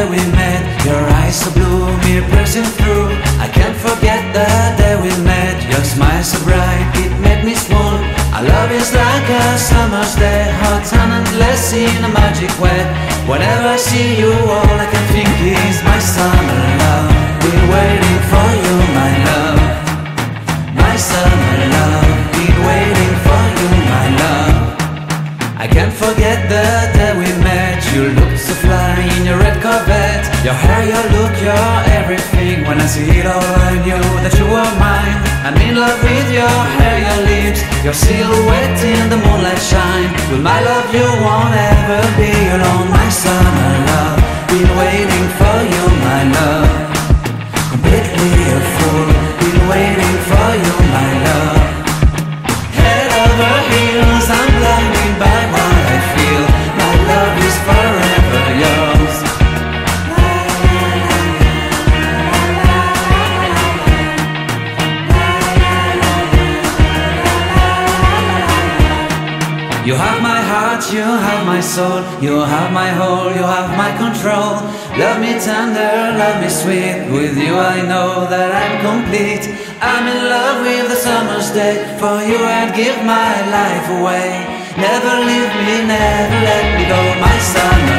day we met. Your eyes so blue, me piercing through. I can't forget the day we met. Your smile so bright, it made me swoon. Our love is like a summer's day, hot and endless in a magic way. Whenever I see you, all I can think is my summer love. Been waiting for you, my love. My summer love. Been waiting for you, my love. I can't forget the day we met. You looked so fly in your red Corvette. Your hair, your look, your everything. When I see it all, I knew that you were mine. I'm in love with your hair, your lips, your silhouette in the moonlight shine. With my love you won't ever be alone. My summer love, been waiting for you, my love. Completely a fool, been waiting for you, my love. Head over heels, I'm blinded by what I feel. My love is forever yours. You have my heart, you have my soul, you have my whole, you have my control. Love me tender, love me sweet. With you I know that I'm complete. I'm in love with the summer's day. For you I'd give my life away. Never leave me, never let me go. My summer